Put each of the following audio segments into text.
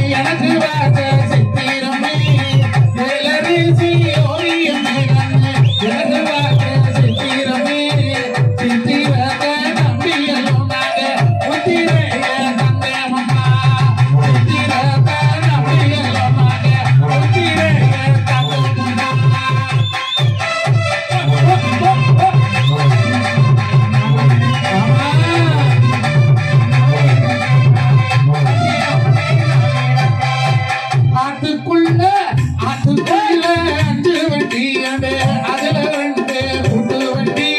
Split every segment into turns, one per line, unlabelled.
எனக்கு வாச சித்திரமே எலரிசி ஓரியமே எனக்கு வாச சித்திரமே சித்திரக நம்பியலோ நாக உத்திரைய தந்தேமம்மா சித்திரக நம்பியலோ நாக உத்திரைய தந்தேமம்மா ஆத்துக்குள்ள அஞ்சு வண்டி அதுல ரெண்டு கூட்டு வண்டி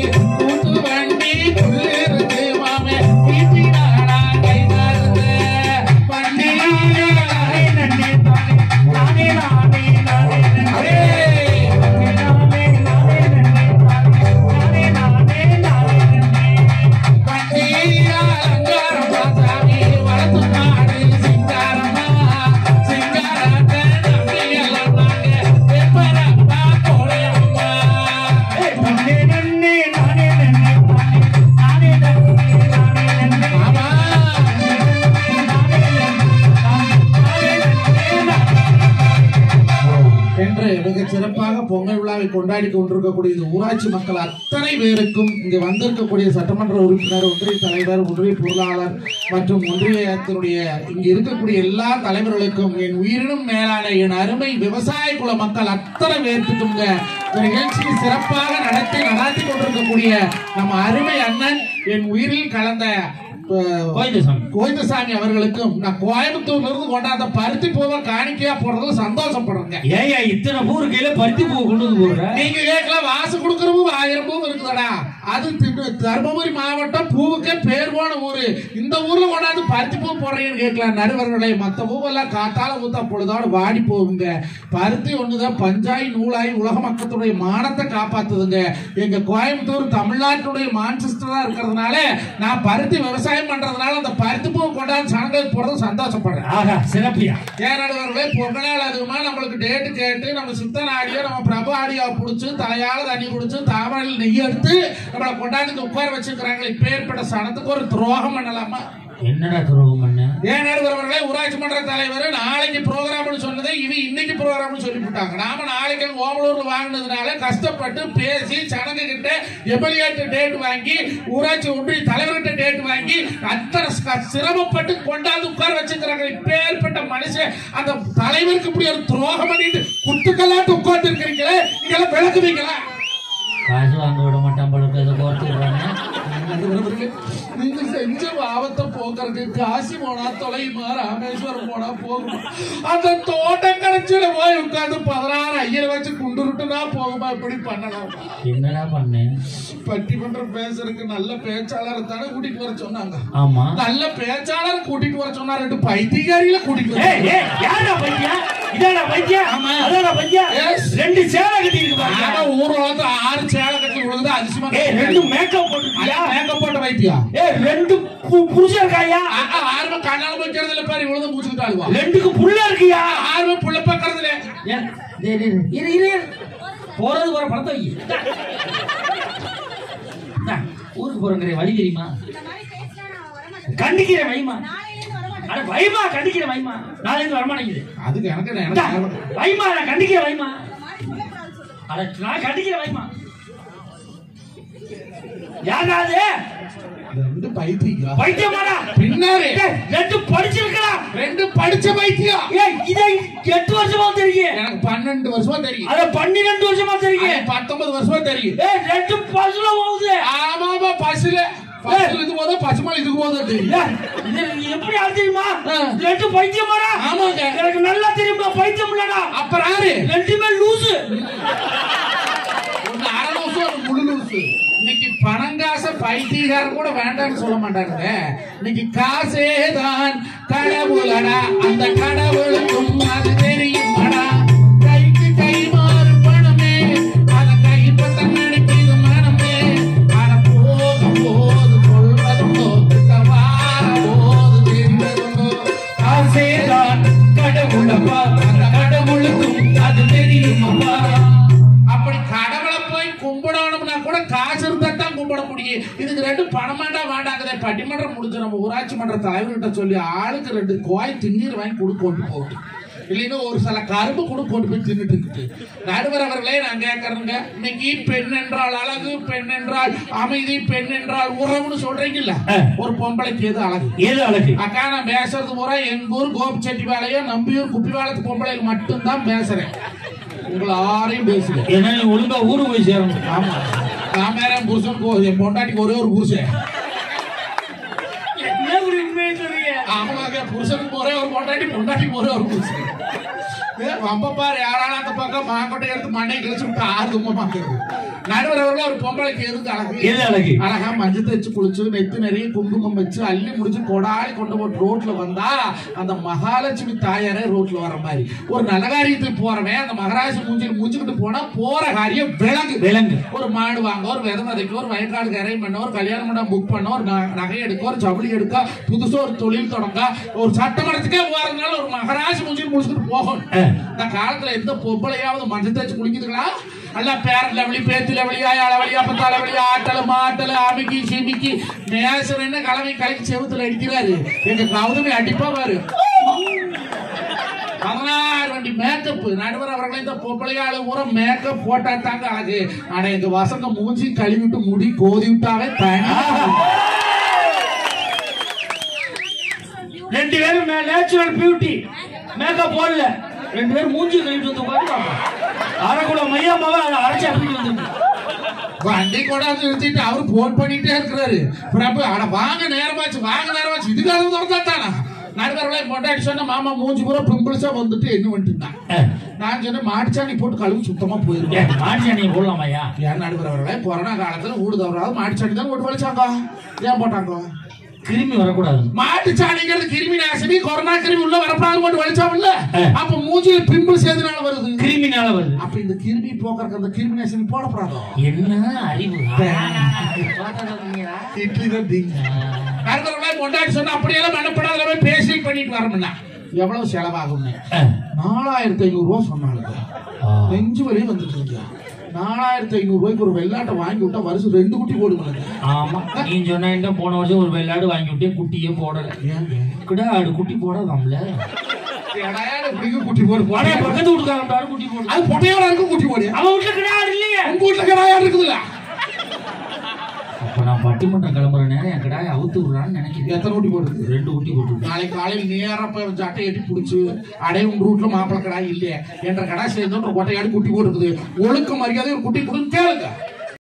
புள்ளிருந்து மாமே வீட்டினாடா கை மாறுது வண்டி நன்னே நானே நானே நானே சிறப்பாக பொங்கல் விழாவை கொண்டாடி கொண்டிருக்கக்கூடிய ஊராட்சி மக்கள் அத்தனை பேருக்கும் இங்கு வந்திருக்கக்கூடிய சட்டமன்ற உறுப்பினர், ஒன்றிய தலைவர், ஒன்றிய பொருளாளர் மற்றும் ஒன்றியத்தினுடைய இங்கு இருக்கக்கூடிய எல்லா தலைவர்களுக்கும் என் உயிரினும் மேலான என் அருமை விவசாய குல மக்கள் அத்தனை பேருக்கும் நிகழ்ச்சியை சிறப்பாக நடாத்தி கொண்டிருக்கக்கூடிய நம்ம அருமை அண்ணன் என் உயிரில் கலந்த கோவிந்தசாமி அவர்களுக்கும் நான் கோயம்புத்தூர்ல இருந்து கொண்டாந்த பருத்தி பூவை காணிக்கையா போடுறது சந்தோஷப்படுறேங்க.
ஏயா இத்தனை பூரு கையில பருத்தி பூ கொண்டு வந்து போடுற?
நீங்க கேட்கலாம் வாசு கொடுக்கற பூ 1000 பூ இருக்குதடா. அது தர்மபுரி மாவட்டம் பூவுக்கே பேர் போன ஊரு. இந்த ஊர்ல கொண்டாந்து பருத்தி பூ போடுறீங்கன்னு கேட்கலாம் நடுவர்களே. மத்த பூவெல்லாம் காத்தால ஊத்தா பொழுதோட வாடி போகுங்க. பருத்தி ஒண்ணுதான் பஞ்சாயி நூலாய் உலக மக்களுடைய மானத்தை காப்பாத்துதுங்க. எங்க கோயம்புத்தூர் தமிழ்நாட்டுடைய மான்செஸ்டரா இருக்கிறதுனால நான் பருத்தி விவசாயம் பண்றதுனால அந்த பருத்தி பூ கொண்டாந்து சனங்களுக்கு போடுறது சந்தோஷப்படுறேன்.
ஆகா சிறப்பியா.
ஏன் நடுவர்களே பொங்கல் அதுவுமா நம்மளுக்கு டேட்டு கேட்டு நம்ம சித்தன் ஆடியோ நம்ம பிரபு ஆடியோ புடிச்சு தலையால தண்ணி குடிச்சு தாமரையில் நெய் எடுத்து நம்மளை கொண்டாந்து உட்கார வச்சிருக்கிறாங்களே. இப்பேற்பட்ட சனத்துக்கு ஒரு துரோகம் பண்ணலாமா?
என்னடா துரோகம் பண்ண?
ஏன் நடுவர்களே ஊராட்சி மன்ற தலைவர் நாளைக்கு ப்ரோக்ராம்னு சொன்னதை இது இன்னைக்கு ப்ரோக்ராம்னு சொல்லிவிட்டாங்க. நாம நாளைக்கு ஓமலூர்ல வாங்கினதுனால கஷ்டப்பட்டு பேசி சனங்க கிட்ட எம்எல்ஏட்டு டேட் வாங்கி ஊராட்சி ஒன்றிய தலைவர்கிட்ட டேட் வாங்கி அத்தனை சிரமப்பட்டு கொண்டாந்து உட்கார வச்சிருக்கிறாங்க. இப்பேற்பட்ட மனுஷன் அந்த தலைவருக்கு இப்படி ஒரு துரோகம் பண்ணிட்டு குத்துக்கல்லாட்டு உட்கார்ந்து இருக்கிறீங்களே, நீங்களாம் விளக்குவீங்களா?
காசு வாங்க விட மாட்டான் பழுக்க இதை கோர்த்துக்கிறாங்க.
நீங்க செஞ்ச பாவத்தை போக்குறதுக்கு காசி போனா தொலையுமா, ராமேஸ்வரம் போனா போகுமா, அந்த தோட்டம் கடைச்சியில போய் உட்காந்து 16 ஐயரை வச்சு குண்டுருட்டுனா போகுமா? இப்படி பண்ணலாம்.
என்னடா பண்ணேன்?
பட்டிமன்றம் பேசுறதுக்கு நல்ல பேச்சாளர் தானே கூட்டிட்டு வர சொன்னாங்க.
ஆமா
நல்ல பேச்சாளர் கூட்டிட்டு வர சொன்னா 2 பைத்தியக்காரியில கூட்டிட்டு வர.
ரெண்டு சேலை கட்டி இருக்கு.
ஊர்ல வந்து 6 சேலை கட்டி விழுந்து அதிசயமா
2 மேக்கப் போட்டு
மேக்கப் போட்ட வைத்தியா
2 புருஷன் இருக்காயா?
6 கண்ணால வைக்கிறது இல்ல பாரு, விழுந்து முடிச்சுட்டாளுவா.
2க்கு புள்ள இருக்கியா?
6 புள்ள பக்கறதுல
போறது போற படத்தை ஊருக்கு போறங்கிற வழி தெரியுமா? கண்டிக்கிற வைமா, அட வைமா கண்டிக்கிற வைமா, நாளைக்கு வரமாட்டேங்குது.
அதுக்கு எனக்கு
வைமா நான் கண்டிக்கிற வைமா, அட நான் கண்டிக்கிற வைமா. யாராவது
2 பைத்தியம்
பைத்தியமாடா
பின்னாரு
2 படிச்சிருக்கலாம்.
2 படிச்ச பைத்தியம்.
இதை 8 வருஷமா தெரியும்.
எனக்கு 12 வருஷமா தெரியும்.
அத 12 வருஷமா தெரியும்.
19 வருஷமா தெரியும்.
2 பஸ்ல போகுது.
ஆமாமா பஸ்ல இது போதோ பசுமாள் இதுக்கு போதோ தெரியும்.
எப்படி தெரியுமா? 2 பைத்தியமாடா.
ஆமாங்க
எனக்கு நல்லா தெரியுமா பைத்தியம் இல்லடா.
அப்புறம் யாரு?
2மே லூசு.
ஒன்னு அரை லூசு ஒரு முழு லூசு. இன்னைக்கு பணங்காச பைத்தியக்காரன் கூட வேண்டாம்னு சொல்ல மாட்டாங்க. இன்னைக்கு காசே தான் கடவுளடா, அந்த கடவுளுக்கும் அது தெரியுமாடா. கைக்கு கை மாறு பணமே, அத கைப்பற்ற நினைக்கிது மனமே. அட போதும் போது கொள்வதுண்டோ, வார போது தெரிவதுண்டோ. காசே தான் கடவுளப்பா, அந்த கடவுளுக்கும் அது தெரியுமாப்பா. அப்படி கடவுளை போய் கும்பிடணும்னா கூட காசு இருந்தா தான் கும்பிட முடியும். இதுக்கு 2 பணமாண்டா வேண்டாங்கதே. பட்டிமன்றம் முடிஞ்சு நம்ம ஊராட்சி மன்ற தலைவர்கிட்ட சொல்லி ஆளுக்கு 2 கோயில் திண்ணீர் வாங்கி கொண்டு போகுது. இல்லைன்னா ஒரு சில கரும்பு கூட கொண்டு போய் தின்னுட்டு இருக்கு. நடுவர் அவர்களே நான் கேட்கறேங்க, இன்னைக்கு பெண் என்றால் அழகு, பெண் என்றால் அமைதி, பெண் என்றால் உறவுன்னு சொல்றீங்கல்ல, ஒரு பொம்பளைக்கு எது அழகு?
எது அழகு?
அக்கா நான் பேசுறது பூரா எங்க ஊர் கோபிச்செட்டிபாளையம் நம்பியூர் குப்பிவாளத்து பொம்பளைக்கு மட்டும்தான் பேசுறேன். உங்களை யாரையும் பேசுறேன்.
ஏன்னா நீ ஒழுங்கா ஊருக்கு போய் சேரணும்.
ஆமா, நான் வேற புருஷன் என் பொண்டாட்டிக்கு ஒரே ஒரு புருஷன். அவங்க புருஷனுக்கு ஒரே ஒரு பொண்டாட்டிக்கு ஒரே ஒரு புருஷன். ரொம்ப பாரு யாராலும் அந்த பக்கம் மாங்கொட்டை எடுத்து மண்ணை கழிச்சு விட்டு ஆறுதுமா பாக்குறது. நடுவர் அவர்கள் ஒரு பொம்பளைக்கு எதுக்கு அழகு?
எது அழகு?
அழகா மஞ்சள் தேய்ச்சி குளிச்சு நெத்து நிறைய குங்குமம் வச்சு அள்ளி முடிச்சு கொடாடி கொண்டு போட்டு ரோட்ல வந்தா அந்த மகாலட்சுமி தாயாரே ரோட்ல வர மாதிரி. ஒரு நல்ல காரியத்துக்கு போறவன் அந்த மகராசி மூஞ்சிக்கிட்டு போனா போற காரியம் விலங்கு. ஒரு மாடு வாங்க, ஒரு விதை விதைக்க, ஒரு வயக்காடு கரை பண்ண, ஒரு கல்யாணம் பண்ண புக் பண்ண, ஒரு நகை எடுக்க, ஒரு ஜவுளி எடுக்க, புதுசா ஒரு தொழில் தொடங்க, ஒரு சட்டமன்றத்துக்கே போறதுனால ஒரு மகராசி மூஞ்சிட்டு முடிச்சுட்டு போகணும். இந்த காலத்துல எந்த பொம்பளையாவது மஞ்சள் தேய்ச்சி குளிக்குதுங்களா? அல்ல பேரன் லெவலி, பேத்து லெவலி, ஆயாள வழியா, பத்தாள வழியா, ஆட்டல மாட்டல அமிக்கி சிமிக்கி நேசர் என்ன கிழமை கலைக்கு செவுத்துல அடிக்கிறாரு. எங்க கௌதமி அடிப்பா பாரு. 16 வண்டி மேக்கப். நடுவர் அவர்களை இந்த பொம்பளையாளு பூரா மேக்கப் போட்டா தாங்க அழகு. ஆனா எங்க வசந்த மூஞ்சி கழுவிட்டு முடி கோதி விட்டாவே தனி.
2 பேரும் நேச்சுரல் பியூட்டி மேக்கப் போடல. 2 பேரும் மூஞ்சி கழுவிட்டு வந்து உட்காந்து அரைக்குள்ள மையமாவ அரைச்சி அப்படிட்டு வந்து
வண்டி கொண்டாந்து நிறுத்திட்டு அவரு போன் பண்ணிட்டே இருக்கிறாரு. பிரபு அட வாங்க நேரமாச்சு, வாங்க நேரமாச்சு, இதுக்காக திறந்தாட்டானா? நடுவர்களே கொண்டாடி சொன்ன மாமா மூஞ்சி பூரா பிம்பிள்ஸா வந்துட்டு என்ன பண்ணிட்டு நான் சொன்னேன் மாட்டுச்சாணி போட்டு கழுவு சுத்தமா போயிருக்கேன்.
மாட்டுச்சாணியை போடலாமாயா?
ஏன் நடுவர் அவர்களே கொரோனா காலத்துல ஊடு தவறாது மாட்டுச்சாணி தான் ஓட்டு வலிச்சாங்க. ஏன் போட்டாங்க?
கிருமி வரக்கூடாது.
மாட்டுச்சாணிங்கிறது கிருமி நாசினி. கொரோனா கிருமி உள்ள வரப்படாது போட்டு வலிச்சாவில்ல, அப்ப மூஞ்சில பிம்பிள்ஸ் எதுனால வருது?
கிருமினால வருது.
அப்ப இந்த கிருமி போக்குறதுக்கு அந்த கிருமி நாசினி போடப்படாது.
என்ன அறிவு!
இட்லி தான் தீங்க. நடுவர்களே கொண்டாடி சொன்னா அப்படியெல்லாம் மனப்படாத போய் பேசி பண்ணிட்டு வரணும்னா எவ்வளவு செலவாகும்? 4500 ரூபா சொன்னாங்க. நெஞ்சு வலி வந்துட்டு இருக்கு. 4500 ரூபாய்க்கு ஒரு வெள்ளாட்டை வாங்கி விட்டா வருஷம் 2 குட்டி போடுங்க.
ஆமா, நீ சொன்ன போன வருஷம் ஒரு வெள்ளாடு வாங்கி விட்டே குட்டியே போடல. கிடாடு குட்டி போடாதாம்ல.
குட்டி போடு
பக்கத்து வீட்டுக்காரன் குட்டி போடு.
அது பொட்டையோட இருக்கு குட்டி போடு.
அவன் வீட்டுல கிடாடு இல்லையே,
உங்க வீட்டுல கிடாயாடு இருக்குதுல்ல.
அப்ப நான் பட்டிமன்றம் கிளம்புற நேரம் என் கிடாயை அவுத்து விடுறான்னு நினைக்கிறேன்.
எத்தனை குட்டி போடுது?
2 குட்டி போட்டு.
நாளைக்கு காலையில் நேரம் சட்டை எட்டி பிடிச்சி அடைய உங்க ரூட்ல மாப்பிள்ள கடா இல்லையே என்ற கடா சேர்ந்து கொட்டையாடி குட்டி போட்டுருக்குது. ஒழுக்க மரியாதை ஒரு குட்டி கொடுன்னு கேளுங்க.